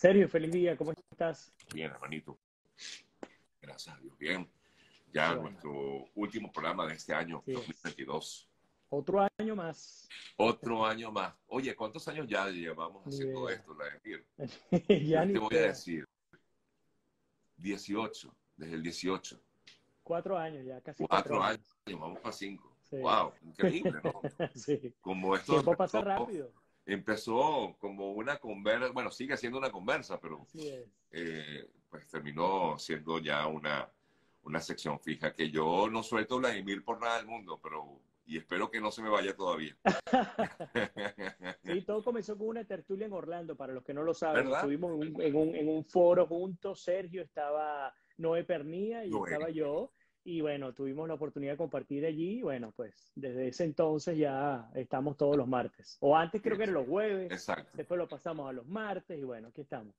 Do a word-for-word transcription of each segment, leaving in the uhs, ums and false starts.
Sergio, feliz día, ¿cómo estás? Bien, hermanito. Gracias a Dios. Bien. Qué Ya bueno, nuestro último programa de este año, así es. dos mil veintidós. Otro año más. Otro año más. Oye, ¿cuántos años ya llevamos Ni haciendo idea. esto, Vladimir? Ya Yo ni te voy a idea. decir, dieciocho, desde el dieciocho. Cuatro años ya, casi cuatro Cuatro años, años. vamos para cinco. Sí. Wow, increíble, ¿no? Sí. Como esto Tiempo pasa empezó, rápido. empezó como una conversa, bueno, sigue siendo una conversa, pero Así es. eh, pues terminó siendo ya una, una sección fija que yo no suelto Vladimir por nada del mundo, pero y espero que no se me vaya todavía. Sí, todo comenzó con una tertulia en Orlando, para los que no lo saben. ¿Verdad? Estuvimos en un, en un, en un foro juntos, Sergio, estaba Noé Pernía y No es. estaba yo. Y bueno, tuvimos la oportunidad de compartir allí. Y bueno, pues desde ese entonces ya estamos todos los martes. O antes creo que eran los jueves, Exacto. después lo pasamos a los martes y bueno, aquí estamos.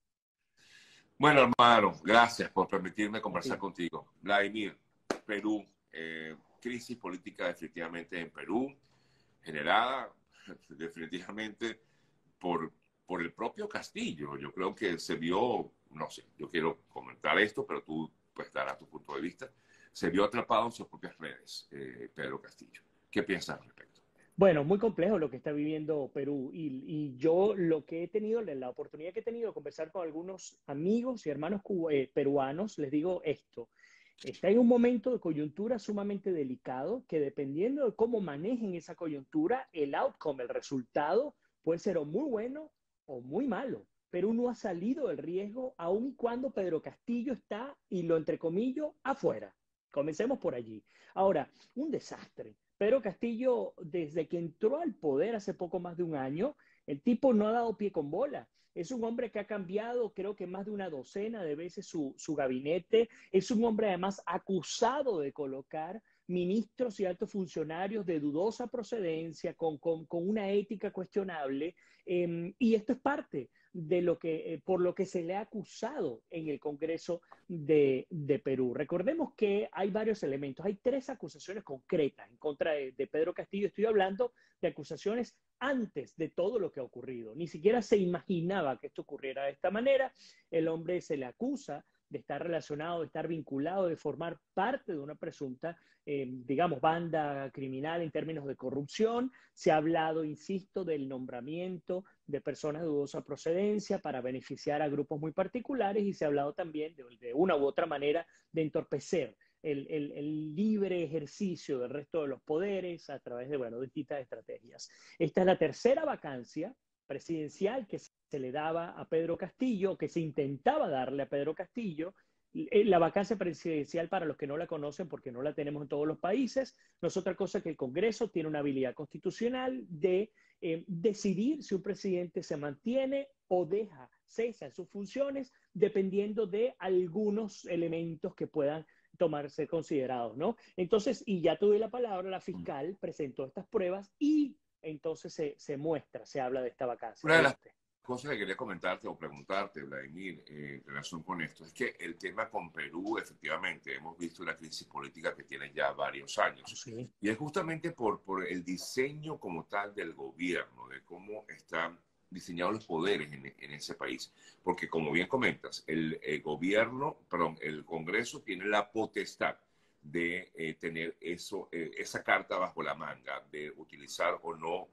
Bueno, hermano, gracias por permitirme A conversar ti. contigo. Vladimir, Perú, eh, crisis política definitivamente en Perú, generada definitivamente por, por el propio Castillo. Yo creo que se vio, no sé, yo quiero comentar esto, pero tú pues darás tu punto de vista. Se vio atrapado en sus propias redes, eh, Pedro Castillo. ¿Qué piensas al respecto? Bueno, muy complejo lo que está viviendo Perú y, y yo lo que he tenido, la oportunidad que he tenido de conversar con algunos amigos y hermanos cuba- eh, peruanos, les digo esto, está en un momento de coyuntura sumamente delicado que dependiendo de cómo manejen esa coyuntura, el outcome, el resultado puede ser o muy bueno o muy malo. Perú no ha salido del riesgo aun y cuando Pedro Castillo está, y lo entrecomillo, afuera. Comencemos por allí. Ahora, un desastre. Pedro Castillo, desde que entró al poder hace poco más de un año, el tipo no ha dado pie con bola. Es un hombre que ha cambiado, creo que más de una docena de veces su, su gabinete. Es un hombre además acusado de colocar ministros y altos funcionarios de dudosa procedencia, con, con, con una ética cuestionable. Eh, y esto es parte de lo que, eh, por lo que se le ha acusado en el Congreso de, de Perú. Recordemos que hay varios elementos, hay tres acusaciones concretas en contra de, de Pedro Castillo. Estoy hablando de acusaciones antes de todo lo que ha ocurrido. Ni siquiera se imaginaba que esto ocurriera de esta manera. El hombre se le acusa de estar relacionado, de estar vinculado, de formar parte de una presunta, eh, digamos, banda criminal en términos de corrupción. Se ha hablado, insisto, del nombramiento de personas de dudosa procedencia para beneficiar a grupos muy particulares y se ha hablado también de, de una u otra manera de entorpecer el, el, el, libre ejercicio del resto de los poderes a través de, bueno, distintas estrategias. Esta es la tercera vacancia presidencial que se le daba a Pedro Castillo, que se intentaba darle a Pedro Castillo. La vacancia presidencial, para los que no la conocen, porque no la tenemos en todos los países, no es otra cosa que el Congreso tiene una habilidad constitucional de eh, decidir si un presidente se mantiene o deja, cesa en sus funciones, dependiendo de algunos elementos que puedan tomarse considerados, ¿no? Entonces, y ya tuve la palabra, la fiscal presentó estas pruebas y entonces se, se muestra, se habla de esta vacancia. Una de las Adelante. cosas que quería comentarte o preguntarte, Vladimir, eh, en relación con esto, es que el tema con Perú, efectivamente, hemos visto una crisis política que tiene ya varios años. Sí. Y es justamente por, por el diseño como tal del gobierno, de cómo están diseñados los poderes en, en ese país. Porque, como bien comentas, el, el gobierno, perdón, el Congreso tiene la potestad de eh, tener eso, eh, esa carta bajo la manga, de utilizar o no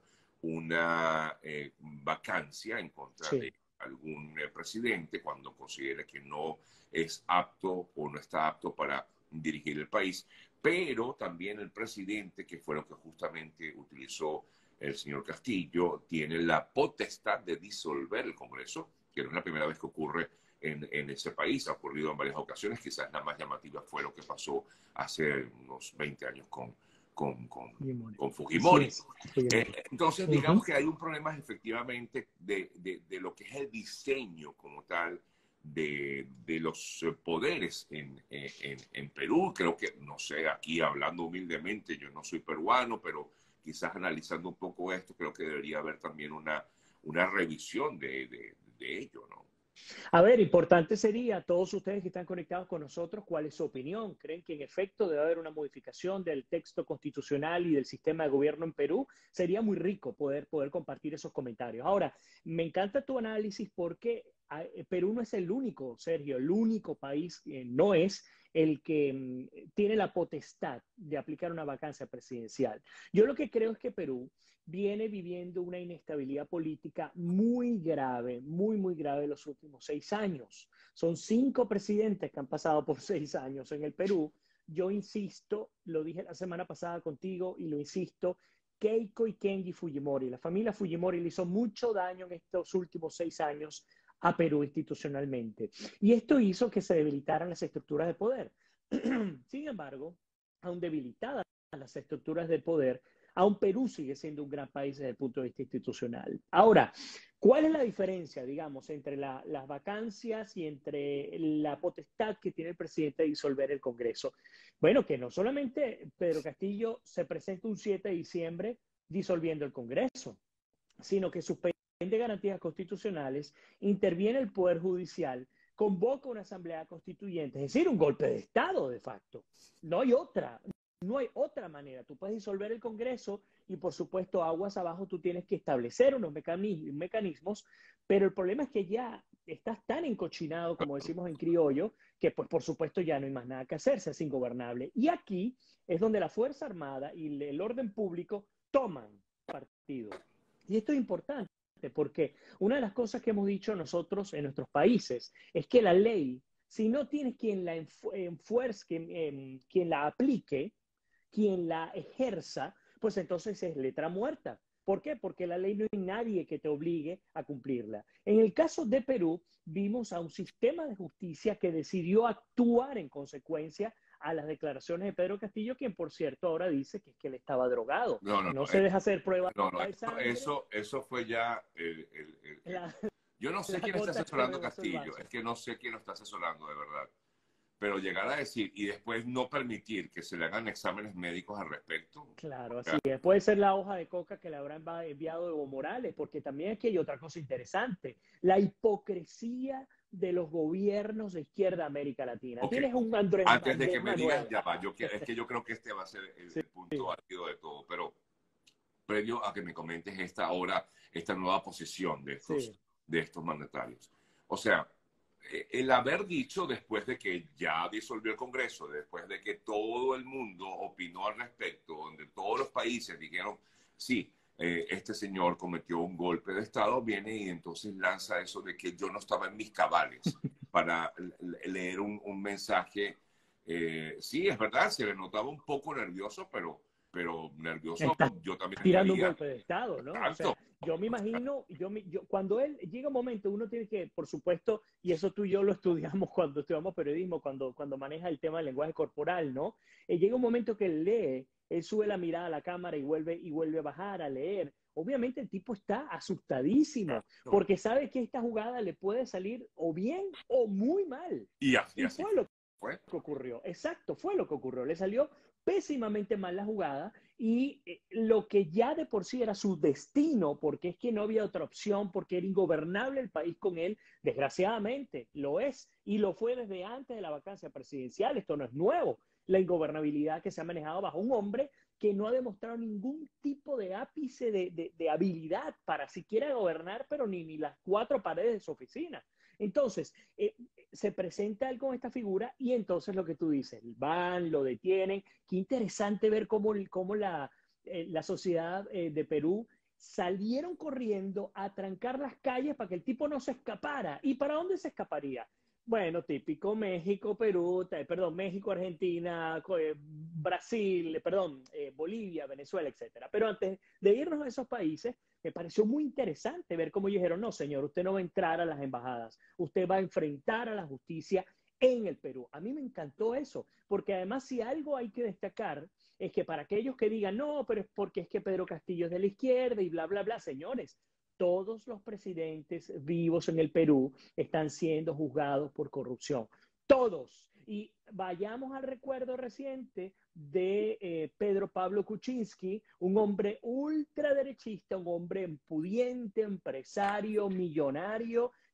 una eh, vacancia en contra Sí. de algún eh, presidente cuando considere que no es apto o no está apto para dirigir el país, pero también el presidente, que fue lo que justamente utilizó el señor Castillo, tiene la potestad de disolver el Congreso, que no es la primera vez que ocurre en, en ese país, ha ocurrido en varias ocasiones, quizás la más llamativa fue lo que pasó hace unos veinte años con, con, con, Fujimori. con Así Fujimori. es, Fujimori. Eh, entonces, Uh -huh. digamos que hay un problema efectivamente de, de, de lo que es el diseño como tal de, de los poderes en, en, en Perú. Creo que, no sé, aquí hablando humildemente, yo no soy peruano, pero quizás analizando un poco esto, creo que debería haber también una, una revisión de, de, de ello, ¿no? A ver, importante sería, todos ustedes que están conectados con nosotros, ¿cuál es su opinión? ¿Creen que en efecto debe haber una modificación del texto constitucional y del sistema de gobierno en Perú? Sería muy rico poder, poder compartir esos comentarios. Ahora, me encanta tu análisis porque ah, Perú no es el único, Sergio, el único país, eh, no es el que mm, tiene la potestad de aplicar una vacancia presidencial. Yo lo que creo es que Perú viene viviendo una inestabilidad política muy grave, muy, muy grave en los últimos seis años. Son cinco presidentes que han pasado por seis años en el Perú. Yo insisto, lo dije la semana pasada contigo y lo insisto, Keiko y Kenji Fujimori, la familia Fujimori le hizo mucho daño en estos últimos seis años a Perú institucionalmente. Y esto hizo que se debilitaran las estructuras de poder. Sin embargo, aún debilitadas las estructuras de poder, aún Perú sigue siendo un gran país desde el punto de vista institucional. Ahora, ¿cuál es la diferencia, digamos, entre la, las vacancias y entre la potestad que tiene el presidente de disolver el Congreso? Bueno, que no solamente Pedro Castillo se presenta un siete de diciembre disolviendo el Congreso, sino que suspende garantías constitucionales, interviene el Poder Judicial, convoca una asamblea constituyente, es decir, un golpe de Estado de facto. No hay otra. No hay otra manera. Tú puedes disolver el Congreso y, por supuesto, aguas abajo tú tienes que establecer unos mecanismos, mecanismos, pero el problema es que ya estás tan encochinado, como decimos en criollo, que, pues, por supuesto, ya no hay más nada que hacerse, es ingobernable. Y aquí es donde la Fuerza Armada y el orden público toman partido. Y esto es importante porque una de las cosas que hemos dicho nosotros en nuestros países es que la ley, si no tienes quien la enfuerce, quien, eh, quien la aplique, quien la ejerza, pues entonces es letra muerta. ¿Por qué? Porque la ley no hay nadie que te obligue a cumplirla. En el caso de Perú, vimos a un sistema de justicia que decidió actuar en consecuencia a las declaraciones de Pedro Castillo, quien por cierto ahora dice que es que él estaba drogado. No, no, No no. se eh, deja hacer pruebas no, no de eso, sangre. eso, eso fue ya el, el, el, el... La, Yo no sé la quién está gota que asesorando a rebasó el Castillo, vaso. es que no sé quién lo está asesorando de verdad. Pero llegar a decir y después no permitir que se le hagan exámenes médicos al respecto. Claro, así es. Puede ser la hoja de coca que le habrán enviado Evo Morales, porque también aquí hay otra cosa interesante, la hipocresía de los gobiernos de izquierda de América Latina. Ok, Tienes un Andrés, antes de que Andrés me digas, Manuel. ya va, yo, es que yo creo que este va a ser el, Sí, el punto álgido de todo, pero previo a que me comentes esta ahora, esta nueva posición de estos, sí. de estos mandatarios. O sea, el haber dicho después de que ya disolvió el Congreso, después de que todo el mundo opinó al respecto, donde todos los países dijeron, sí, eh, este señor cometió un golpe de Estado, viene y entonces lanza eso de que yo no estaba en mis cabales para leer un, un mensaje. Eh, sí, es verdad, se le notaba un poco nervioso, pero, pero nervioso Está yo también tirando un estaría. golpe de Estado, ¿no? O Exacto. sea, yo me imagino, yo, yo, cuando él llega un momento, uno tiene que, por supuesto, y eso tú y yo lo estudiamos cuando estudiamos periodismo, cuando, cuando maneja el tema del lenguaje corporal, ¿no? Eh, llega un momento que él lee, él sube la mirada a la cámara y vuelve, y vuelve a bajar a leer. Obviamente el tipo está asustadísimo, porque sabe que esta jugada le puede salir o bien o muy mal. Y, y Y así fue lo fue. que ocurrió. Exacto, fue lo que ocurrió. Le salió pésimamente mal la jugada y eh, lo que ya de por sí era su destino, porque es que no había otra opción, porque era ingobernable el país con él, desgraciadamente lo es y lo fue desde antes de la vacancia presidencial. Esto no es nuevo, la ingobernabilidad que se ha manejado bajo un hombre que no ha demostrado ningún tipo de ápice de, de, de habilidad para siquiera gobernar, pero ni, ni las cuatro paredes de su oficina. Entonces, eh, se presenta él con esta figura y entonces lo que tú dices, van, lo detienen. Qué interesante ver cómo, cómo la, eh, la sociedad eh, de Perú salieron corriendo a trancar las calles para que el tipo no se escapara. ¿Y para dónde se escaparía? Bueno, típico México, Perú, eh, perdón, México, Argentina, eh, Brasil, eh, perdón, eh, Bolivia, Venezuela, etcétera. Pero antes de irnos a esos países, me pareció muy interesante ver cómo dijeron, no, señor, usted no va a entrar a las embajadas, usted va a enfrentar a la justicia en el Perú. A mí me encantó eso, porque además si algo hay que destacar es que para aquellos que digan, no, pero es porque es que Pedro Castillo es de la izquierda y bla, bla, bla, señores, todos los presidentes vivos en el Perú están siendo juzgados por corrupción. Todos. Y vayamos al recuerdo reciente de eh, Pedro Pablo Kuczynski, un hombre ultraderechista, un hombre pudiente, empresario, millonario,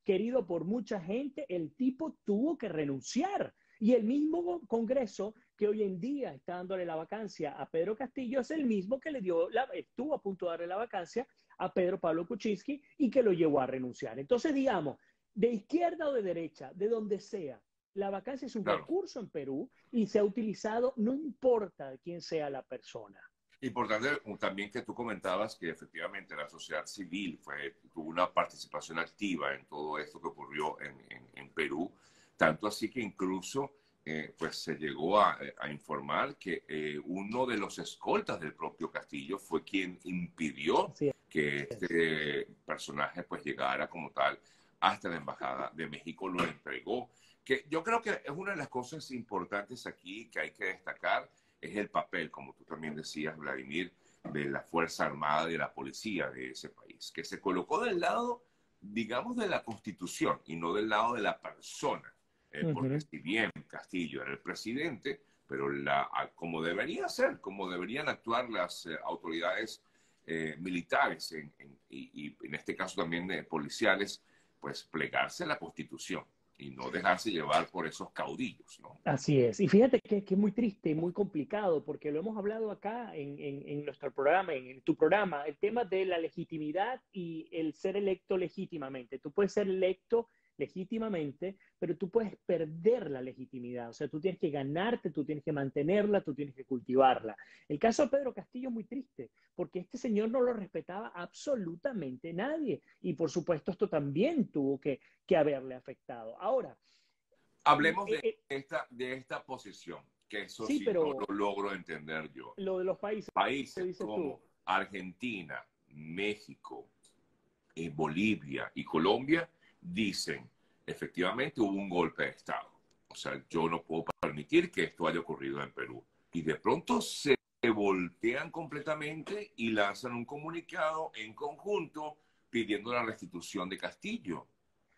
querido por mucha gente, el tipo tuvo que renunciar. Y el mismo Congreso que hoy en día está dándole la vacancia a Pedro Castillo es el mismo que le dio la, estuvo a punto de darle la vacancia a Pedro Pablo Kuczynski y que lo llevó a renunciar. Entonces, digamos, de izquierda o de derecha, de donde sea, la vacancia es un Claro. recurso en Perú y se ha utilizado, no importa quién sea la persona. Importante también que tú comentabas que efectivamente la sociedad civil fue, tuvo una participación activa en todo esto que ocurrió en, en, en Perú, tanto así que incluso eh, pues se llegó a, a informar que eh, uno de los escoltas del propio Castillo fue quien impidió Así que es. este personaje pues llegara como tal hasta la Embajada de México, lo entregó. Que yo creo que es una de las cosas importantes aquí que hay que destacar, es el papel, como tú también decías, Vladimir, de la Fuerza Armada y de la policía de ese país, que se colocó del lado, digamos, de la Constitución y no del lado de la persona, eh, porque Uh-huh. si bien Castillo era el presidente, pero la, como debería ser, como deberían actuar las eh, autoridades eh, militares en, en, y, y en este caso también eh, policiales, pues plegarse a la Constitución y no dejarse llevar por esos caudillos, ¿no? Así es. Y fíjate que, que es muy triste y muy complicado, porque lo hemos hablado acá en, en, en nuestro programa, en, en tu programa, el tema de la legitimidad y el ser electo legítimamente. Tú puedes ser electo legítimamente, pero tú puedes perder la legitimidad. O sea, tú tienes que ganarte, tú tienes que mantenerla, tú tienes que cultivarla. El caso de Pedro Castillo es muy triste, porque este señor no lo respetaba absolutamente nadie. Y por supuesto, esto también tuvo que, que haberle afectado. Ahora, Hablemos eh, de eh, esta, de esta posición, que eso sí, sí no pero lo logro entender yo. lo de los países, ¿qué Países dices tú? como Argentina, México, eh, Bolivia y Colombia dicen, efectivamente hubo un golpe de Estado. O sea, yo no puedo permitir que esto haya ocurrido en Perú. Y de pronto se voltean completamente y lanzan un comunicado en conjunto pidiendo la restitución de Castillo.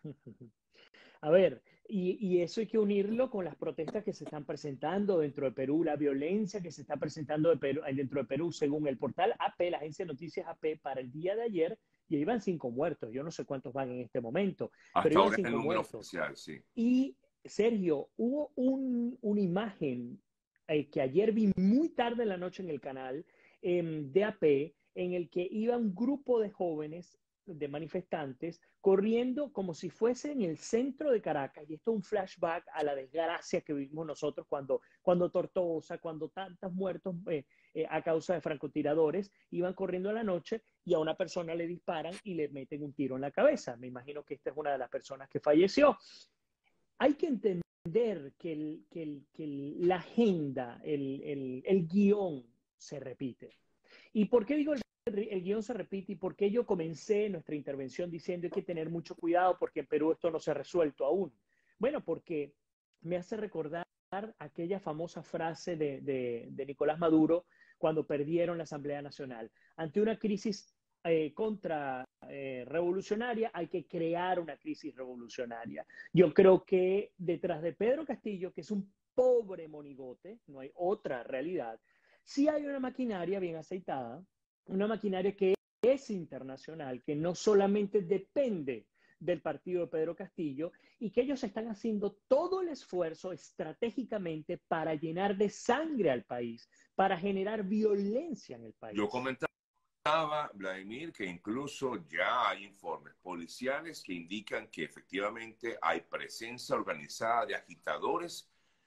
A ver, y, y, eso hay que unirlo con las protestas que se están presentando dentro de Perú, la violencia que se está presentando de Perú, dentro de Perú, según el portal A P, la agencia de noticias A P, para el día de ayer, ya iban cinco muertos. Yo no sé cuántos van en este momento, pero Hasta iban ahora es el cinco número muertos. oficial, sí. Y, Sergio, hubo un, una imagen eh, que ayer vi muy tarde en la noche en el canal eh, de A P, en el que iba un grupo de jóvenes de manifestantes corriendo como si fuese en el centro de Caracas. Y esto es un flashback a la desgracia que vivimos nosotros cuando, cuando Tortosa, cuando tantos muertos eh, eh, a causa de francotiradores iban corriendo a la noche y a una persona le disparan y le meten un tiro en la cabeza. Me imagino que esta es una de las personas que falleció. Hay que entender que, el, que, el, que el, la agenda, el, el, el guión se repite. ¿Y por qué digo el, el guión se repite y por qué yo comencé nuestra intervención diciendo hay que tener mucho cuidado porque en Perú esto no se ha resuelto aún? Bueno, porque me hace recordar aquella famosa frase de, de, de Nicolás Maduro cuando perdieron la Asamblea Nacional. Ante una crisis eh, contra eh, revolucionaria hay que crear una crisis revolucionaria. Yo creo que detrás de Pedro Castillo, que es un pobre monigote, no hay otra realidad, sí hay una maquinaria bien aceitada, una maquinaria que es internacional, que no solamente depende del partido de Pedro Castillo y que ellos están haciendo todo el esfuerzo estratégicamente para llenar de sangre al país, para generar violencia en el Yo país. comentaba, Vladimir, que incluso ya hay informes policiales que indican que efectivamente hay presencia organizada de agitadores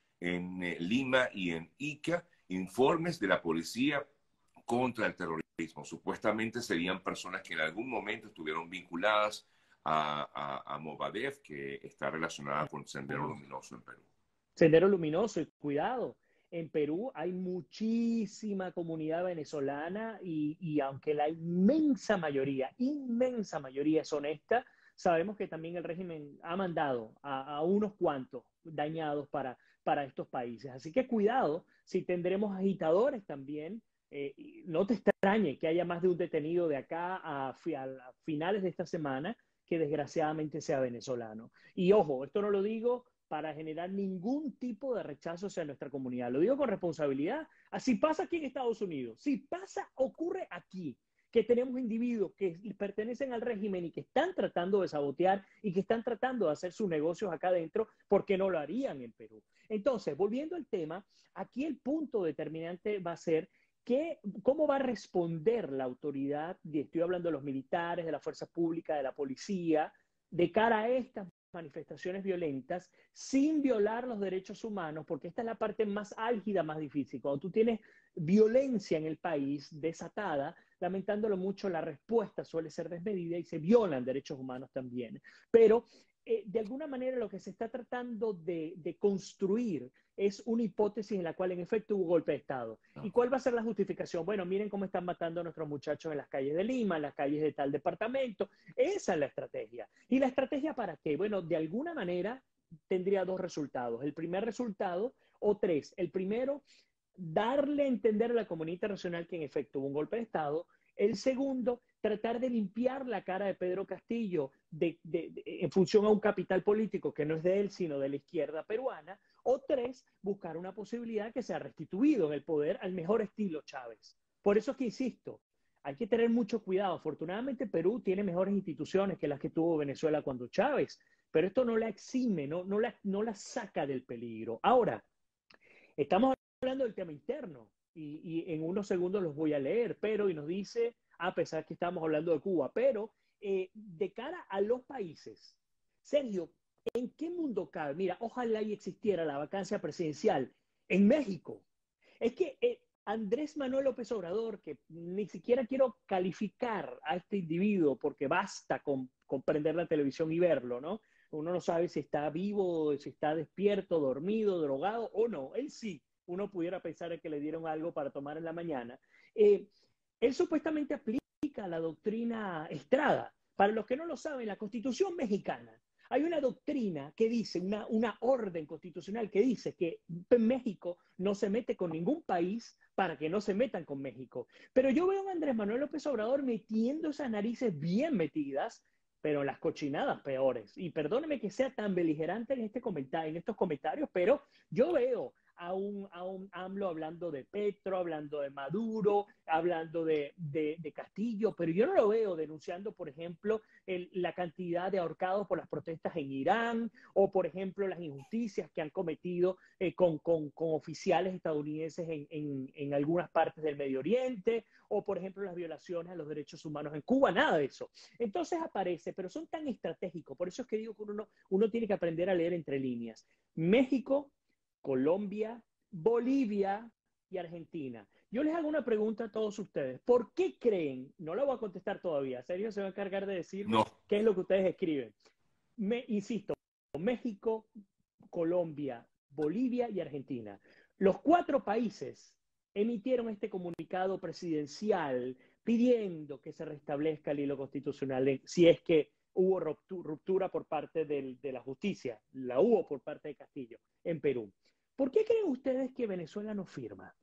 en eh, Lima y en Ica, informes de la policía contra el terrorismo. Supuestamente serían personas que en algún momento estuvieron vinculadas a, a, a Movadef, que está relacionada con Sendero Luminoso en Perú. Sendero Luminoso, y cuidado, en Perú hay muchísima comunidad venezolana y, y aunque la inmensa mayoría, inmensa mayoría es honesta, sabemos que también el régimen ha mandado a, a unos cuantos dañados para, para estos países. Así que cuidado, si tendremos agitadores también, eh, no te extrañe que haya más de un detenido de acá a, a finales de esta semana que desgraciadamente sea venezolano. Y ojo, esto no lo digo para generar ningún tipo de rechazo hacia nuestra comunidad. Lo digo con responsabilidad. Así pasa aquí en Estados Unidos. Si pasa, ocurre aquí. que tenemos individuos que pertenecen al régimen y que están tratando de sabotear y que están tratando de hacer sus negocios acá adentro, porque no lo harían en Perú. Entonces, volviendo al tema, aquí el punto determinante va a ser que, cómo va a responder la autoridad, y estoy hablando de los militares, de la fuerza pública, de la policía, de cara a estas manifestaciones violentas sin violar los derechos humanos, porque esta es la parte más álgida, más difícil. Cuando tú tienes violencia en el país desatada, lamentándolo mucho, la respuesta suele ser desmedida y se violan derechos humanos también. Pero eh, de alguna manera lo que se está tratando de, de construir es una hipótesis en la cual en efecto hubo golpe de Estado. ¿Y cuál va a ser la justificación? Bueno, miren cómo están matando a nuestros muchachos en las calles de Lima, en las calles de tal departamento. Esa es la estrategia. ¿Y la estrategia para qué? Bueno, de alguna manera tendría dos resultados. El primer resultado, o tres. El primero, darle a entender a la comunidad internacional que en efecto hubo un golpe de Estado. El segundo, tratar de limpiar la cara de Pedro Castillo de, de, de, en función a un capital político que no es de él, sino de la izquierda peruana. O tres, buscar una posibilidad que sea restituido en el poder al mejor estilo Chávez. Por eso es que insisto, hay que tener mucho cuidado. Afortunadamente Perú tiene mejores instituciones que las que tuvo Venezuela cuando Chávez, pero esto no la exime, no, no, la, no la saca del peligro. Ahora, estamos hablando del tema interno y, y en unos segundos los voy a leer, pero y nos dice, a pesar que estamos hablando de Cuba, pero eh, de cara a los países, Sergio, ¿en qué mundo cabe? Mira, ojalá y existiera la vacancia presidencial en México. Es que eh, Andrés Manuel López Obrador, que ni siquiera quiero calificar a este individuo porque basta con, con prender la televisión y verlo, ¿no? Uno no sabe si está vivo, si está despierto, dormido, drogado o no. Él sí, uno pudiera pensar que le dieron algo para tomar en la mañana. Eh, él supuestamente aplica la doctrina Estrada. Para los que no lo saben, la Constitución mexicana, hay una doctrina que dice, una, una orden constitucional que dice que México no se mete con ningún país para que no se metan con México. Pero yo veo a Andrés Manuel López Obrador metiendo esas narices bien metidas, pero las cochinadas peores. Y perdóneme que sea tan beligerante en, este comentario, en estos comentarios, pero yo veo a un, a un AMLO hablando de Petro, hablando de Maduro, hablando de, de, de Castillo, pero yo no lo veo denunciando, por ejemplo, el, la cantidad de ahorcados por las protestas en Irán, o por ejemplo las injusticias que han cometido eh, con, con, con oficiales estadounidenses en, en, en algunas partes del Medio Oriente, o por ejemplo las violaciones a los derechos humanos en Cuba, nada de eso. Entonces aparece, pero son tan estratégicos, por eso es que digo que uno, uno tiene que aprender a leer entre líneas. México, Colombia, Bolivia y Argentina. Yo les hago una pregunta a todos ustedes. ¿Por qué creen? No la voy a contestar todavía. Sergio se va a encargar de decirme No. qué es lo que ustedes escriben. Me, insisto, México, Colombia, Bolivia y Argentina. Los cuatro países emitieron este comunicado presidencial pidiendo que se restablezca el hilo constitucional si es que hubo ruptura por parte del, de la justicia. La hubo por parte de Castillo en Perú. ¿Por qué creen ustedes que Venezuela no firma?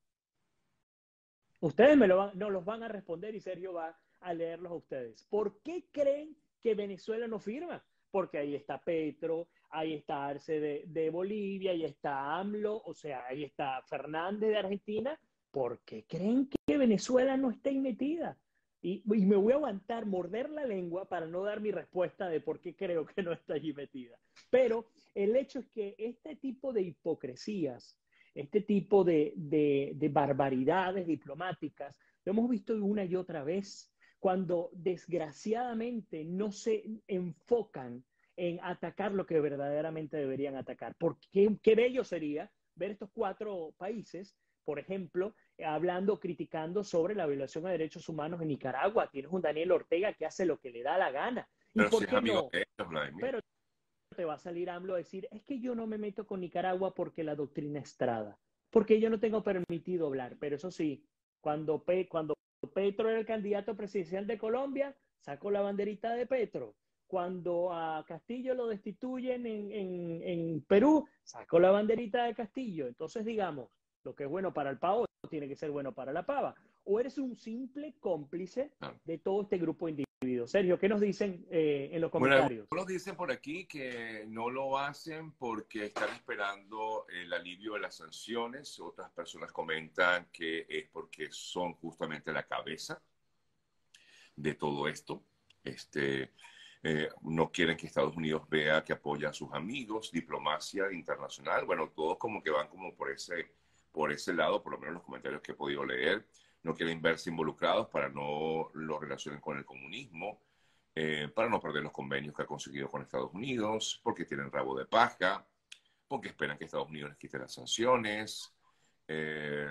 Ustedes me lo van, no los van a responder y Sergio va a leerlos a ustedes. ¿Por qué creen que Venezuela no firma? Porque ahí está Petro, ahí está Arce de, de Bolivia, ahí está AMLO, o sea, ahí está Fernández de Argentina. ¿Por qué creen que Venezuela no está ahí metida? Y, y me voy a aguantar, morder la lengua para no dar mi respuesta de por qué creo que no está allí metida. Pero el hecho es que este tipo de hipocresías, este tipo de, de, de barbaridades diplomáticas, lo hemos visto una y otra vez cuando desgraciadamente no se enfocan en atacar lo que verdaderamente deberían atacar. Porque qué bello sería ver estos cuatro países, por ejemplo, hablando, criticando sobre la violación de derechos humanos en Nicaragua. Tienes un Daniel Ortega que hace lo que le da la gana. ¿Y Pero por si es qué amigo no? de ellos, Vladimir. Pero te va a salir AMLO a decir, es que yo no me meto con Nicaragua porque la doctrina Estrada, porque yo no tengo permitido hablar. Pero eso sí, cuando, Pe cuando Petro era el candidato presidencial de Colombia, sacó la banderita de Petro. Cuando a Castillo lo destituyen en, en, en Perú, sacó la banderita de Castillo. Entonces, digamos, lo que es bueno para el pavo tiene que ser bueno para la pava. O eres un simple cómplice de todo este grupo de individuos. Sergio, ¿qué nos dicen eh, en los comentarios? Bueno, algunos dicen por aquí que no lo hacen porque están esperando el alivio de las sanciones. Otras personas comentan que es porque son justamente la cabeza. de todo esto. Este, eh, no quieren que Estados Unidos vea que apoya a sus amigos, diplomacia internacional. Bueno, todos como que van como por ese, por ese lado, por lo menos los comentarios que he podido leer. No quieren verse involucrados para no lo relacionen con el comunismo, eh, para no perder los convenios que ha conseguido con Estados Unidos, porque tienen rabo de paja, porque esperan que Estados Unidos les quite las sanciones, eh,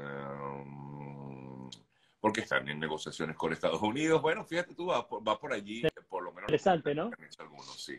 porque están en negociaciones con Estados Unidos. Bueno, fíjate tú, va por, va por allí, por lo menos los Interesante, comentarios ¿no? que han hecho algunos, sí.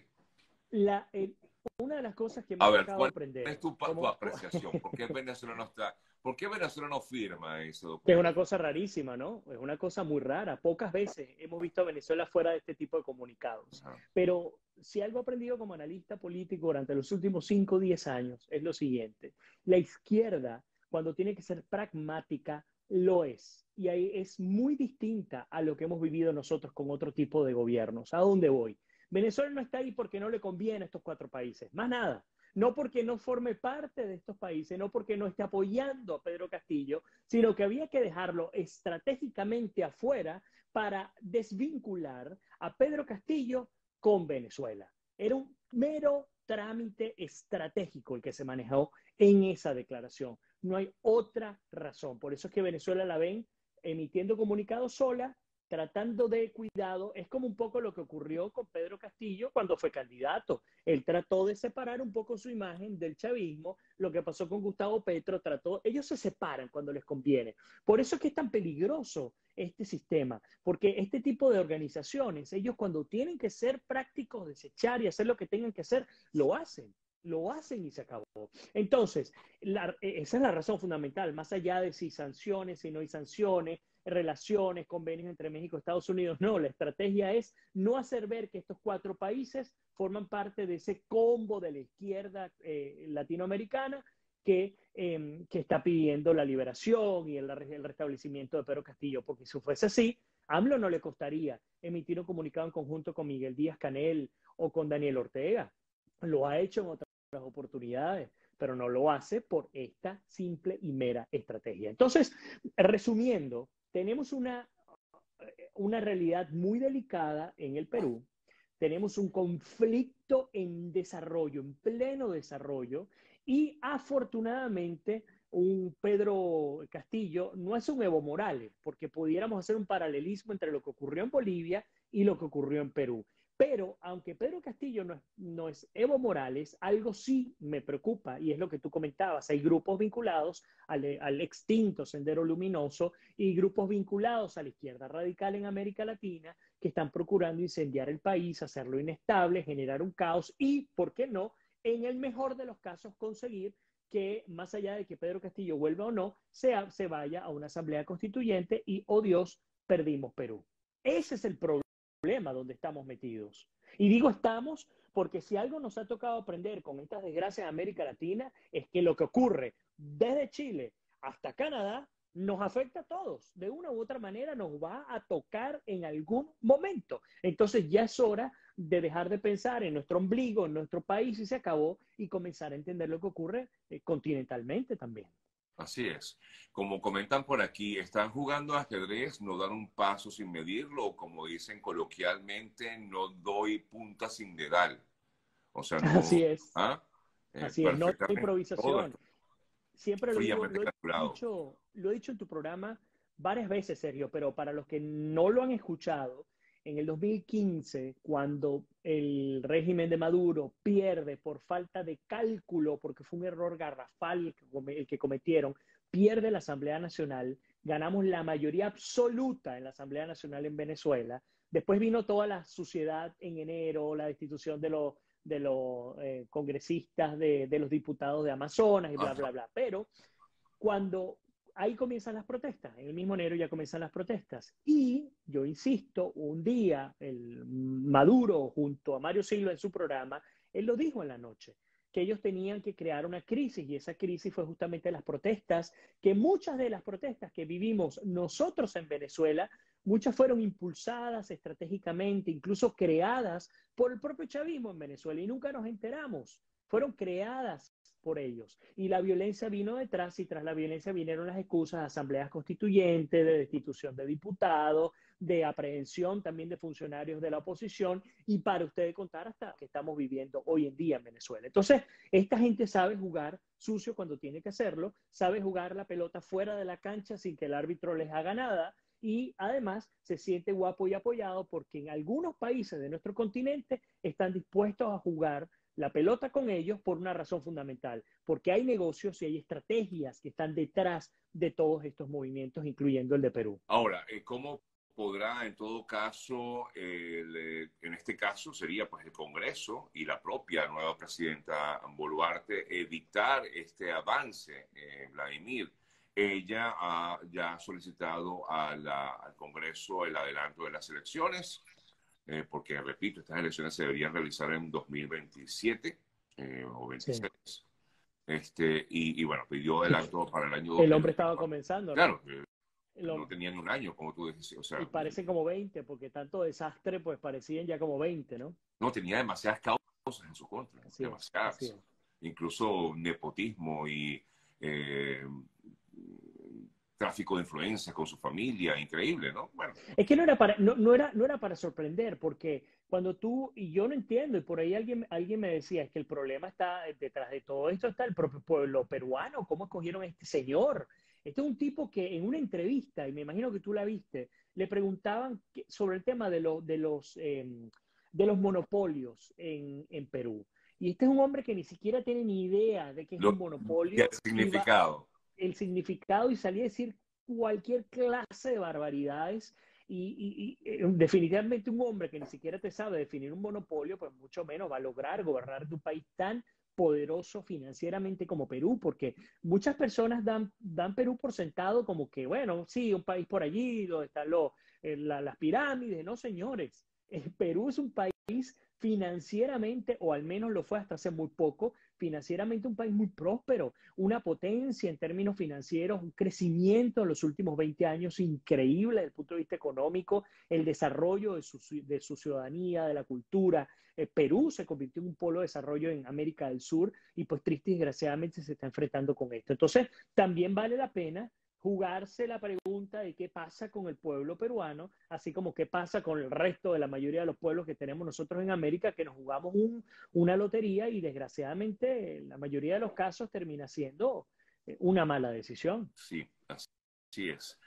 La, el- una de las cosas que me A ha ver, tocado ¿cuál aprender, es tu, tu como, apreciación? ¿Por qué Venezuela no está, por qué Venezuela no firma ese que es documento? una cosa rarísima, ¿no? Es una cosa muy rara. Pocas veces hemos visto a Venezuela fuera de este tipo de comunicados. Ajá. Pero si algo he aprendido como analista político durante los últimos cinco o diez años es lo siguiente. La izquierda, cuando tiene que ser pragmática, lo es. Y ahí es muy distinta a lo que hemos vivido nosotros con otro tipo de gobiernos. ¿A dónde voy? Venezuela no está ahí porque no le conviene a estos cuatro países. Más nada. No porque no forme parte de estos países, no porque no esté apoyando a Pedro Castillo, sino que había que dejarlo estratégicamente afuera para desvincular a Pedro Castillo con Venezuela. Era un mero trámite estratégico el que se manejó en esa declaración. No hay otra razón. Por eso es que Venezuela la ven emitiendo comunicados sola, tratando de cuidado. Es como un poco lo que ocurrió con Pedro Castillo cuando fue candidato. Él trató de separar un poco su imagen del chavismo. Lo que pasó con Gustavo Petro, trató, ellos se separan cuando les conviene. Por eso es que es tan peligroso este sistema, porque este tipo de organizaciones, ellos cuando tienen que ser prácticos, desechar y hacer lo que tengan que hacer, lo hacen. Lo hacen y se acabó. Entonces, la, esa es la razón fundamental, más allá de si sanciones, si no hay sanciones, relaciones, convenios entre México y Estados Unidos. No, la estrategia es no hacer ver que estos cuatro países forman parte de ese combo de la izquierda eh, latinoamericana que, eh, que está pidiendo la liberación y el, el restablecimiento de Pedro Castillo, porque si fuese así, a AMLO no le costaría emitir un comunicado en conjunto con Miguel Díaz Canel o con Daniel Ortega. Lo ha hecho en otras oportunidades, pero no lo hace por esta simple y mera estrategia. Entonces, resumiendo, tenemos una, una realidad muy delicada en el Perú, tenemos un conflicto en desarrollo, en pleno desarrollo, y afortunadamente un Pedro Castillo no es un Evo Morales, porque pudiéramos hacer un paralelismo entre lo que ocurrió en Bolivia y lo que ocurrió en Perú. Pero aunque Pedro Castillo no es, no es Evo Morales, algo sí me preocupa y es lo que tú comentabas. Hay grupos vinculados al, al extinto Sendero Luminoso y grupos vinculados a la izquierda radical en América Latina que están procurando incendiar el país, hacerlo inestable, generar un caos y, ¿por qué no?, en el mejor de los casos conseguir que, más allá de que Pedro Castillo vuelva o no, sea, se vaya a una asamblea constituyente y, oh Dios, perdimos Perú. Ese es el problema problema donde estamos metidos. Y digo estamos porque si algo nos ha tocado aprender con estas desgracias de América Latina es que lo que ocurre desde Chile hasta Canadá nos afecta a todos. De una u otra manera nos va a tocar en algún momento. Entonces ya es hora de dejar de pensar en nuestro ombligo, en nuestro país y se acabó y comenzar a entender lo que ocurre eh, continentalmente también. Así es. Como comentan por aquí, están jugando ajedrez, no dan un paso sin medirlo, o como dicen coloquialmente, no doy punta sin dedal. O sea, no, Así es, ¿ah? Eh, así es, no hay perfectamente todo improvisación. esto Siempre lo digo, fríamente lo he calculado. dicho, lo he dicho en tu programa varias veces, Sergio, pero para los que no lo han escuchado, en el dos mil quince, cuando el régimen de Maduro pierde por falta de cálculo, porque fue un error garrafal el que cometieron, pierde la Asamblea Nacional, ganamos la mayoría absoluta en la Asamblea Nacional en Venezuela. Después vino toda la suciedad en enero, la destitución de los de los eh, congresistas, de, de, los diputados de Amazonas y bla, Ajá. bla, bla. Pero cuando ahí comienzan las protestas, en el mismo enero ya comienzan las protestas. Y yo insisto, un día el Maduro junto a Mario Silva en su programa, él lo dijo en la noche, que ellos tenían que crear una crisis y esa crisis fue justamente las protestas, que muchas de las protestas que vivimos nosotros en Venezuela, muchas fueron impulsadas estratégicamente, incluso creadas por el propio chavismo en Venezuela y nunca nos enteramos. Fueron creadas por ellos. Y la violencia vino detrás y tras la violencia vinieron las excusas de asambleas constituyentes, de destitución de diputados, de aprehensión también de funcionarios de la oposición y para ustedes contar hasta que estamos viviendo hoy en día en Venezuela. Entonces, esta gente sabe jugar sucio cuando tiene que hacerlo, sabe jugar la pelota fuera de la cancha sin que el árbitro les haga nada y además se siente guapo y apoyado porque en algunos países de nuestro continente están dispuestos a jugar la pelota con ellos por una razón fundamental, porque hay negocios y hay estrategias que están detrás de todos estos movimientos, incluyendo el de Perú. Ahora, eh, ¿cómo podrá en todo caso, el, eh, en este caso sería pues el Congreso y la propia nueva presidenta Boluarte evitar este avance, eh, Vladimir? Ella ha ya solicitado a la, al Congreso el adelanto de las elecciones, eh, porque, repito, estas elecciones se deberían realizar en dos mil veintisiete eh, o Sí. veintiséis. Este, y, y bueno, pidió adelanto para el año El hombre estaba dos mil veinticuatro. comenzando, ¿no? Claro, eh, El no hombre. tenía ni un año, como tú decías. O Y sea, parece como veinte, porque tanto desastre, pues parecían ya como veinte, ¿no? no tenía demasiadas causas en su contra, Así es, así demasiadas. es. Incluso nepotismo y eh, tráfico de influencia con su familia, increíble, ¿no? Bueno, Es que no era para, no, no era, no era para sorprender, porque cuando tú, y yo no entiendo, y por ahí alguien, alguien me decía, es que el problema está detrás de todo esto, está el propio pueblo peruano, ¿cómo escogieron a este señor? Este es un tipo que en una entrevista, y me imagino que tú la viste, le preguntaban que- sobre el tema de, lo, de, los, eh, de los monopolios en, en Perú. Y este es un hombre que ni siquiera tiene ni idea de qué es un lo, y el monopolio, iba significado. el significado y salía a decir cualquier clase de barbaridades. Y, y, y, definitivamente un hombre que ni siquiera te sabe definir un monopolio, pues mucho menos va a lograr gobernar de un país tan poderoso financieramente como Perú, porque muchas personas dan, dan Perú por sentado como que, bueno, sí, un país por allí, donde están los, eh, la, las pirámides. No, señores, eh, Perú es un país financieramente, o al menos lo fue hasta hace muy poco, financieramente un país muy próspero, una potencia en términos financieros, un crecimiento en los últimos veinte años increíble desde el punto de vista económico, el desarrollo de su, de su ciudadanía, de la cultura. Eh, Perú se convirtió en un polo de desarrollo en América del Sur y pues triste y desgraciadamente se está enfrentando con esto. Entonces, también vale la pena jugarse la pregunta de qué pasa con el pueblo peruano, así como qué pasa con el resto de la mayoría de los pueblos que tenemos nosotros en América, que nos jugamos un, una lotería y desgraciadamente la mayoría de los casos termina siendo una mala decisión. Sí, así es.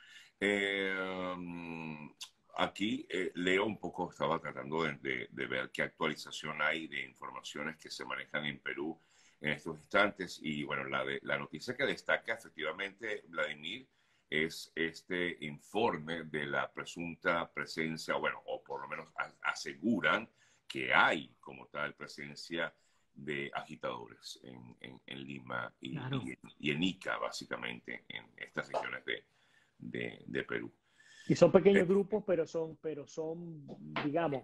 Eh, um, aquí eh, Leo un poco, estaba tratando de, de, de ver qué actualización hay de informaciones que se manejan en Perú en estos instantes. Y bueno, la, de, la noticia que destaca efectivamente, Vladimir, es este informe de la presunta presencia, bueno, o por lo menos a, aseguran que hay como tal presencia de agitadores en, en, en Lima y, Claro. y, y, en Ica, básicamente, en estas regiones de, de, de Perú. Y son Eh, pequeños grupos, pero son, pero son, digamos,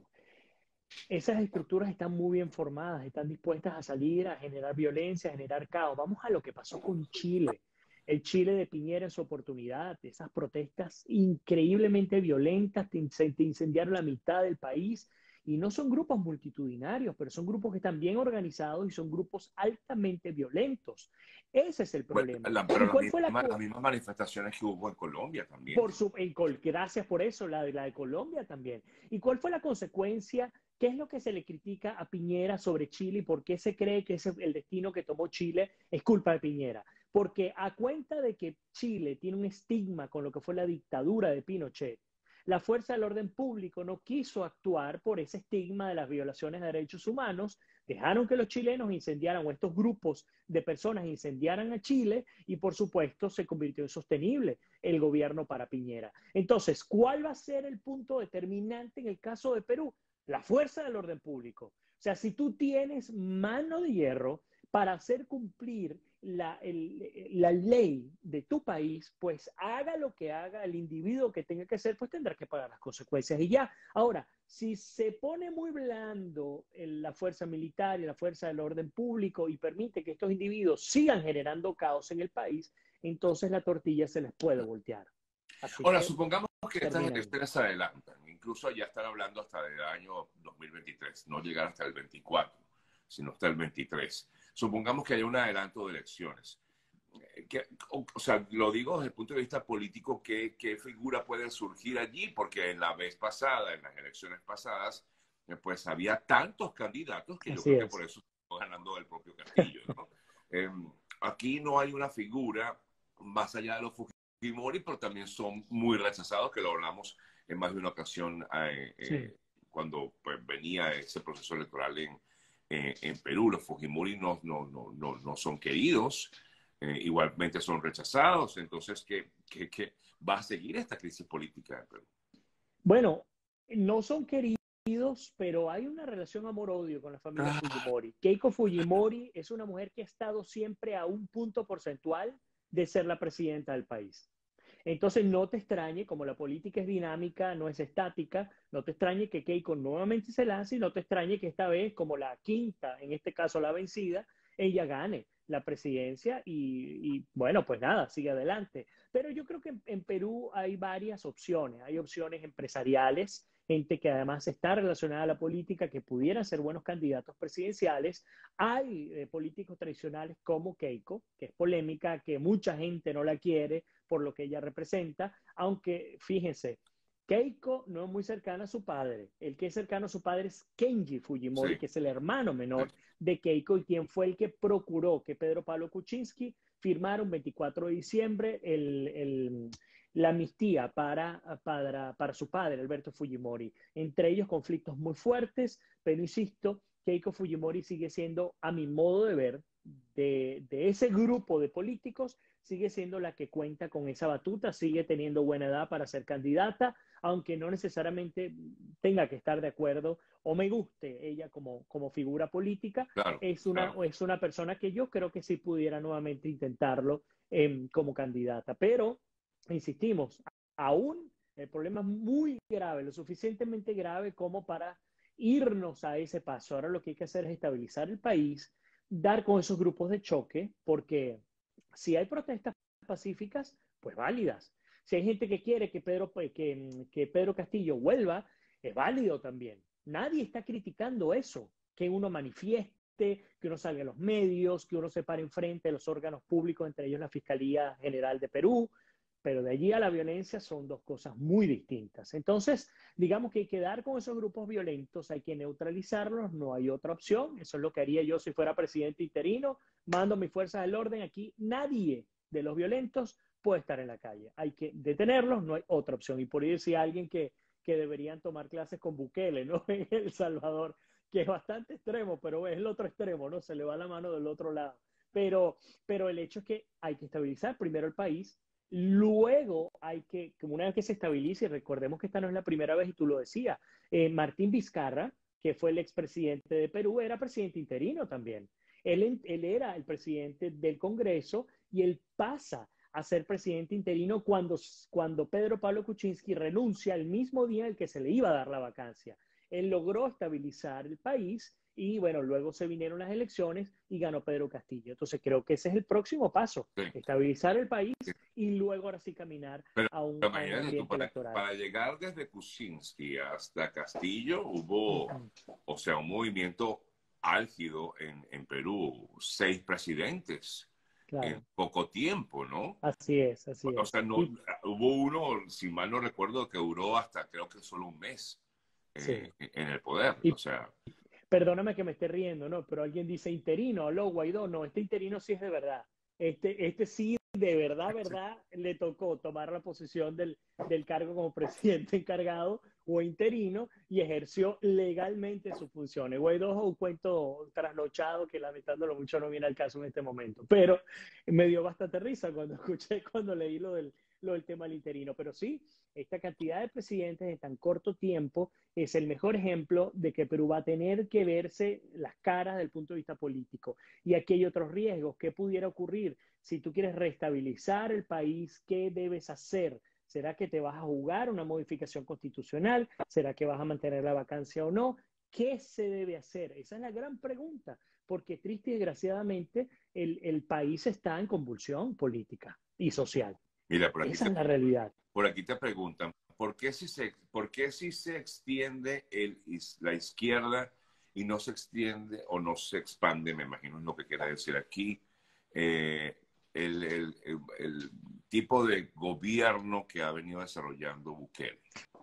esas estructuras están muy bien formadas, están dispuestas a salir a generar violencia, a generar caos. Vamos a lo que pasó con Chile. El Chile de Piñera en su oportunidad, esas protestas increíblemente violentas, te incendiaron la mitad del país y no son grupos multitudinarios, pero son grupos que están bien organizados y son grupos altamente violentos. Ese es el bueno, problema. la, pero ¿Y las cuál fue la, mismas, las mismas manifestaciones que hubo en Colombia también. por su, en, gracias por eso, la de, la de Colombia también. ¿Y cuál fue la consecuencia? ¿Qué es lo que se le critica a Piñera sobre Chile y por qué se cree que ese, el destino que tomó Chile es culpa de Piñera? Porque a cuenta de que Chile tiene un estigma con lo que fue la dictadura de Pinochet, la fuerza del orden público no quiso actuar por ese estigma de las violaciones de derechos humanos, dejaron que los chilenos incendiaran o estos grupos de personas incendiaran a Chile y por supuesto se convirtió en sostenible el gobierno para Piñera. Entonces, ¿cuál va a ser el punto determinante en el caso de Perú? La fuerza del orden público. O sea, si tú tienes mano de hierro para hacer cumplir la, el, la ley de tu país, pues haga lo que haga el individuo que tenga que hacer, pues tendrá que pagar las consecuencias y ya. Ahora, si se pone muy blando la fuerza militar y la fuerza del orden público y permite que estos individuos sigan generando caos en el país, entonces la tortilla se les puede voltear. Así Ahora, que supongamos que estas termina ahí. elecciones se adelantan, incluso ya están hablando hasta del año dos mil veintitrés, no llegar hasta el veinticuatro, sino hasta el veintitrés. Supongamos que haya un adelanto de elecciones. que, o, o sea, lo digo desde el punto de vista político, ¿qué, qué figura puede surgir allí? Porque en la vez pasada, en las elecciones pasadas, eh, pues había tantos candidatos que yo Así creo que por es. eso está ganando el propio Castillo, ¿no? Eh, aquí no hay una figura más allá de los Fujimori, pero también son muy rechazados, que lo hablamos en más de una ocasión eh, Sí. eh, cuando pues, venía ese proceso electoral en, eh, en Perú. Los Fujimori no, no, no, no, no son queridos, eh, igualmente son rechazados. Entonces, ¿qué, qué, qué va a seguir esta crisis política en Perú? Bueno, no son queridos, pero hay una relación amor-odio con la familia Claro, Fujimori. Keiko Fujimori es una mujer que ha estado siempre a un punto porcentual de ser la presidenta del país. Entonces, no te extrañe, como la política es dinámica, no es estática, no te extrañe que Keiko nuevamente se lance y no te extrañe que esta vez, como la quinta, en este caso la vencida, ella gane la presidencia y, y bueno, pues nada, sigue adelante. Pero yo creo que en, en Perú hay varias opciones. Hay opciones empresariales, gente que además está relacionada a la política, que pudieran ser buenos candidatos presidenciales. Hay eh, políticos tradicionales como Keiko, que es polémica, que mucha gente no la quiere por lo que ella representa, aunque fíjense, Keiko no es muy cercana a su padre. El que es cercano a su padre es Kenji Fujimori, sí, que es el hermano sí, menor de Keiko y quien fue el que procuró que Pedro Pablo Kuczynski firmara un veinticuatro de diciembre el, el, la amnistía para, para, para su padre, Alberto Fujimori. Entre ellos conflictos muy fuertes, pero insisto, Keiko Fujimori sigue siendo, a mi modo de ver, de, de ese grupo de políticos, sigue siendo la que cuenta con esa batuta, sigue teniendo buena edad para ser candidata, aunque no necesariamente tenga que estar de acuerdo o me guste ella como, como figura política, claro, es una, claro. es una persona que yo creo que sí pudiera nuevamente intentarlo eh, como candidata. Pero, insistimos, aún el problema es muy grave, lo suficientemente grave como para irnos a ese paso. Ahora lo que hay que hacer es estabilizar el país, dar con esos grupos de choque, porque si hay protestas pacíficas, pues válidas. Si hay gente que quiere que Pedro, pues, que, que Pedro Castillo vuelva, es válido también. Nadie está criticando eso, que uno manifieste, que uno salga a los medios, que uno se pare enfrente de los órganos públicos, entre ellos la Fiscalía General de Perú, pero de allí a la violencia son dos cosas muy distintas. Entonces, digamos que hay que dar con esos grupos violentos, hay que neutralizarlos, no hay otra opción. Eso es lo que haría yo si fuera presidente interino, mando mis fuerzas del orden. Aquí nadie de los violentos puede estar en la calle. Hay que detenerlos, no hay otra opción. Y por ahí decía alguien que, que deberían tomar clases con Bukele, ¿no? En El Salvador, que es bastante extremo, pero es el otro extremo, ¿no? Se le va la mano del otro lado. Pero, pero el hecho es que hay que estabilizar primero el país. Luego hay que, como una vez que se estabilice, y recordemos que esta no es la primera vez, y tú lo decías, eh, Martín Vizcarra, que fue el expresidente de Perú, era presidente interino también. Él, él era el presidente del Congreso y él pasa a ser presidente interino cuando, cuando Pedro Pablo Kuczynski renuncia el mismo día en el que se le iba a dar la vacancia. Él logró estabilizar el país y bueno, luego se vinieron las elecciones y ganó Pedro Castillo. Entonces creo que ese es el próximo paso, Sí, estabilizar el país sí. y luego ahora sí caminar Pero, a un, pero a un imagínate tú, ambiente para, electoral. para llegar desde Kuczynski hasta Castillo hubo, Uh -huh. o sea, un movimiento álgido en, en Perú, seis presidentes en Claro, poco tiempo, ¿no? así es, así O es. sea, no, Y hubo uno, si mal no recuerdo, que duró hasta creo que solo un mes eh, sí, en el poder. y O sea, perdóname que me esté riendo, ¿no? Pero alguien dice interino, aló, Guaidó, no, este interino sí es de verdad. Este, este sí, de verdad, verdad, le tocó tomar la posición del, del cargo como presidente encargado o interino y ejerció legalmente sus funciones. Guaidó es un cuento trasnochado que lamentándolo mucho no viene al caso en este momento, pero me dio bastante risa cuando escuché, cuando leí lo del, lo del tema del interino. Pero sí, esta cantidad de presidentes en tan corto tiempo es el mejor ejemplo de que Perú va a tener que verse las caras del punto de vista político. Y aquí hay otros riesgos. ¿Qué pudiera ocurrir? Si tú quieres restabilizar el país, ¿qué debes hacer? ¿Será que te vas a jugar una modificación constitucional? ¿Será que vas a mantener la vacancia o no? ¿Qué se debe hacer? Esa es la gran pregunta, porque triste y desgraciadamente el, el país está en convulsión política y social. mira, por aquí Esa te, es la realidad. por aquí te preguntan, ¿por qué si se, por qué si se extiende el, la izquierda y no se extiende o no se expande? Me imagino es lo que quiere decir aquí. Eh, el, el, el, el tipo de gobierno que ha venido desarrollando Bukele?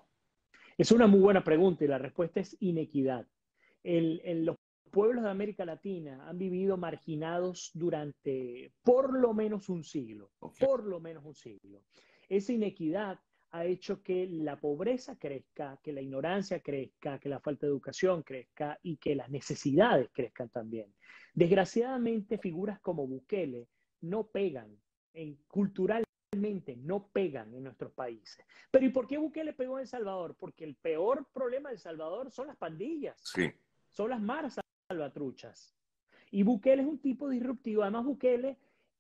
Es una muy buena pregunta y la respuesta es inequidad. El, el, los pueblos de América Latina han vivido marginados durante por lo menos un siglo, Okay. por lo menos un siglo. Esa inequidad ha hecho que la pobreza crezca, que la ignorancia crezca, que la falta de educación crezca y que las necesidades crezcan también. Desgraciadamente, figuras como Bukele no pegan en, culturalmente, no pegan en nuestros países. Pero ¿y por qué Bukele pegó en El Salvador? Porque el peor problema de El Salvador son las pandillas, Sí. son las maras salvatruchas. Y Bukele es un tipo disruptivo. Además, Bukele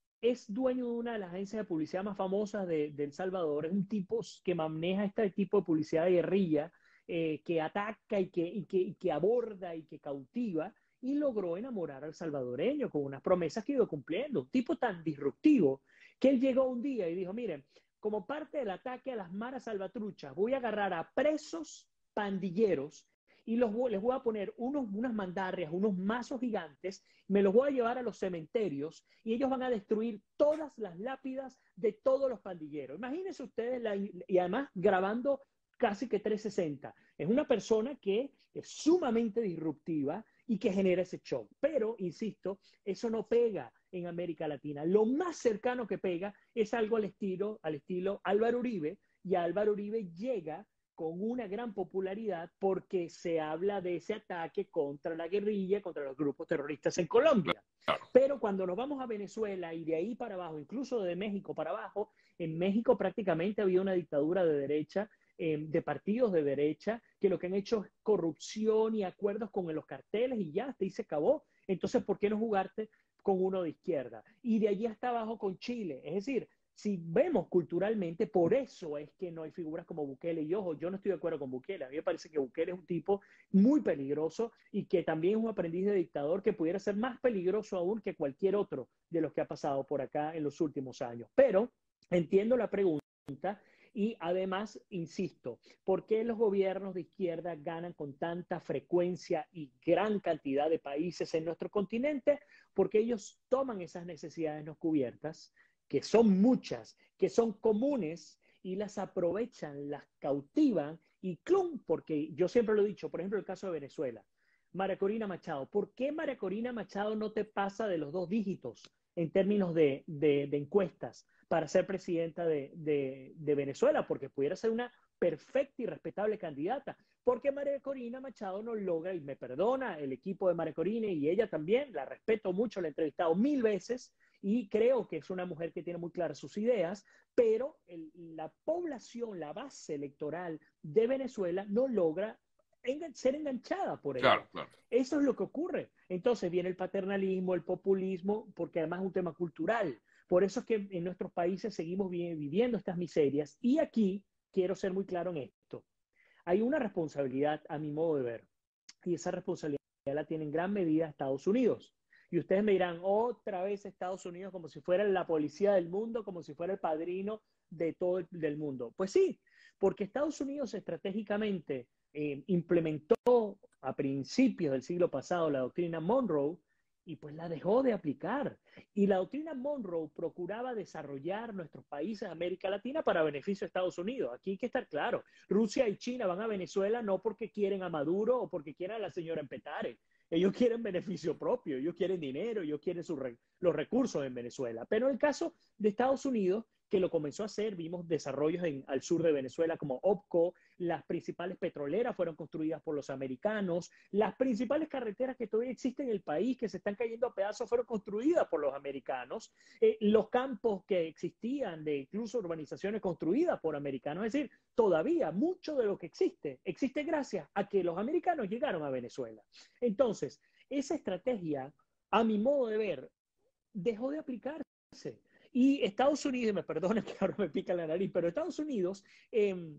es dueño de una de las agencias de publicidad más famosas de, de El Salvador. Es un tipo que maneja este tipo de publicidad de guerrilla, eh, que ataca y que, y, que, y que aborda y que cautiva, y logró enamorar al salvadoreño con unas promesas que iba cumpliendo. Un tipo tan disruptivo que él llegó un día y dijo, miren, como parte del ataque a las maras salvatruchas, voy a agarrar a presos pandilleros y los, les voy a poner unos, unas mandarrias, unos mazos gigantes, me los voy a llevar a los cementerios y ellos van a destruir todas las lápidas de todos los pandilleros. Imagínense ustedes, la, y además grabando casi que trescientos sesenta. Es una persona que es sumamente disruptiva y que genera ese shock. Pero, insisto, eso no pega en América Latina. Lo más cercano que pega es algo al estilo, al estilo Álvaro Uribe, y Álvaro Uribe llega con una gran popularidad porque se habla de ese ataque contra la guerrilla, contra los grupos terroristas en Colombia. Claro. Pero cuando nos vamos a Venezuela y de ahí para abajo, incluso de México para abajo, en México prácticamente había una dictadura de derecha, eh, de partidos de derecha, que lo que han hecho es corrupción y acuerdos con los carteles y ya, hasta ahí se acabó. Entonces, ¿por qué no jugarte con uno de izquierda? Y de allí hasta abajo con Chile. Es decir, si vemos culturalmente, por eso es que no hay figuras como Bukele. Y ojo, yo no estoy de acuerdo con Bukele. A mí me parece que Bukele es un tipo muy peligroso y que también es un aprendiz de dictador que pudiera ser más peligroso aún que cualquier otro de los que ha pasado por acá en los últimos años. Pero entiendo la pregunta y además, insisto, ¿por qué los gobiernos de izquierda ganan con tanta frecuencia y gran cantidad de países en nuestro continente? Porque ellos toman esas necesidades no cubiertas, que son muchas, que son comunes, y las aprovechan, las cautivan y ¡clum! Porque yo siempre lo he dicho, por ejemplo, el caso de Venezuela. María Corina Machado, ¿por qué María Corina Machado no te pasa de los dos dígitos en términos de, de, de encuestas para ser presidenta de, de, de Venezuela? Porque pudiera ser una perfecta y respetable candidata. Porque María Corina Machado no logra, y me perdona el equipo de María Corina y ella también, la respeto mucho, la he entrevistado mil veces, y creo que es una mujer que tiene muy claras sus ideas, pero el, la población, la base electoral de Venezuela no logra engan ser enganchada por ella. Claro, claro. Eso es lo que ocurre. Entonces viene el paternalismo, el populismo, porque además es un tema cultural. Por eso es que en nuestros países seguimos viviendo estas miserias. Y aquí quiero ser muy claro en esto. Hay una responsabilidad, a mi modo de ver, y esa responsabilidad la tiene en gran medida Estados Unidos. Y ustedes me dirán, otra vez Estados Unidos como si fuera la policía del mundo, como si fuera el padrino de todo el del mundo. Pues sí, porque Estados Unidos estratégicamente eh, implementó a principios del siglo pasado la doctrina Monroe y pues la dejó de aplicar. Y la doctrina Monroe procuraba desarrollar nuestros países de América Latina para beneficio de Estados Unidos. Aquí hay que estar claro. Rusia y China van a Venezuela no porque quieren a Maduro o porque quieren a la señora Petare. Ellos quieren beneficio propio, ellos quieren dinero, ellos quieren su re los recursos en Venezuela. Pero en el caso de Estados Unidos, que lo comenzó a hacer, vimos desarrollos en, al sur de Venezuela como OPCO, las principales petroleras fueron construidas por los americanos, las principales carreteras que todavía existen en el país, que se están cayendo a pedazos, fueron construidas por los americanos, eh, los campos que existían de incluso urbanizaciones construidas por americanos, es decir, todavía mucho de lo que existe, existe gracias a que los americanos llegaron a Venezuela. Entonces, esa estrategia, a mi modo de ver, dejó de aplicarse. Y Estados Unidos, me perdonen que ahora me pica la nariz, pero Estados Unidos eh,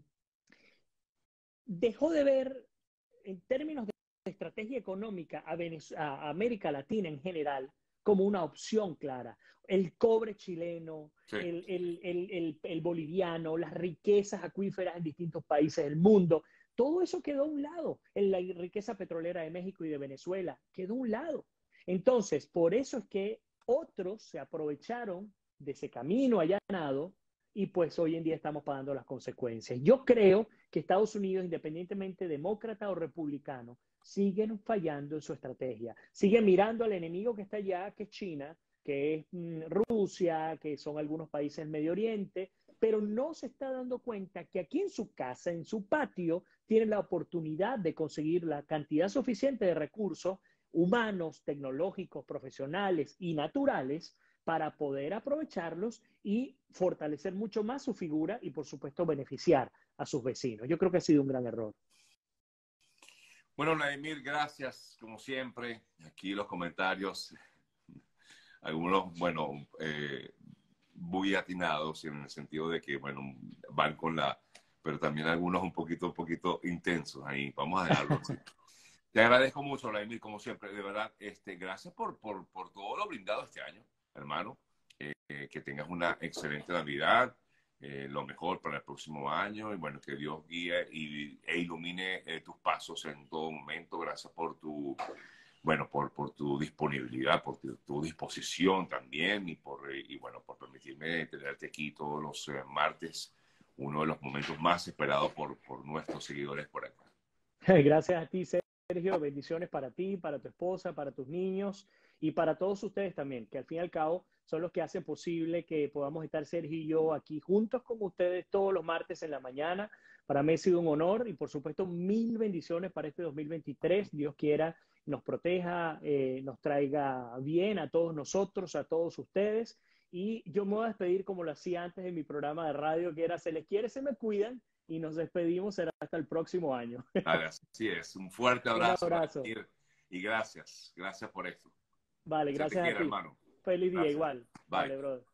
dejó de ver, en términos de estrategia económica, a, a América Latina en general como una opción clara. El cobre chileno, sí. el, el, el, el, el boliviano, las riquezas acuíferas en distintos países del mundo, todo eso quedó a un lado. En la riqueza petrolera de México y de Venezuela quedó a un lado. Entonces, por eso es que otros se aprovecharon de ese camino allanado y pues hoy en día estamos pagando las consecuencias. Yo creo que Estados Unidos, independientemente demócrata o republicano, siguen fallando en su estrategia. Siguen mirando al enemigo que está allá, que es China, que es mm, Rusia, que son algunos países del Medio Oriente, pero no se está dando cuenta que aquí en su casa, en su patio, tienen la oportunidad de conseguir la cantidad suficiente de recursos humanos, tecnológicos, profesionales y naturales para poder aprovecharlos y fortalecer mucho más su figura y, por supuesto, beneficiar a sus vecinos. Yo creo que ha sido un gran error. Bueno, Vladimir, gracias, como siempre. Aquí los comentarios, algunos, bueno, eh, muy atinados en el sentido de que, bueno, van con la, pero también algunos un poquito, un poquito intensos ahí. Vamos a dejarlo así. Te agradezco mucho, Vladimir, como siempre, de verdad, este, gracias por, por, por todo lo brindado este año, hermano. Eh, eh, que tengas una excelente Navidad, eh, lo mejor para el próximo año, y bueno, que Dios guíe y, e ilumine eh, tus pasos en todo momento. Gracias por tu, bueno, por, por tu disponibilidad, por tu, tu disposición también, y por, eh, y bueno, por permitirme tenerte aquí todos los eh, martes, uno de los momentos más esperados por, por nuestros seguidores por acá. Gracias a ti, Sergio. Bendiciones para ti, para tu esposa, para tus niños y para todos ustedes también, que al fin y al cabo son los que hacen posible que podamos estar Sergio y yo aquí juntos con ustedes todos los martes en la mañana. Para mí ha sido un honor y por supuesto mil bendiciones para este dos mil veintitrés. Dios quiera nos proteja, eh, nos traiga bien a todos nosotros, a todos ustedes. Y yo me voy a despedir como lo hacía antes en mi programa de radio, que era se les quiere, se me cuidan, y nos despedimos, será hasta el próximo año. Vale, así es. Un fuerte abrazo. Un abrazo. Y gracias. Gracias por esto. Vale, gracias a ti. Hermano. Feliz día Gracias. igual. Bye. Vale, brother.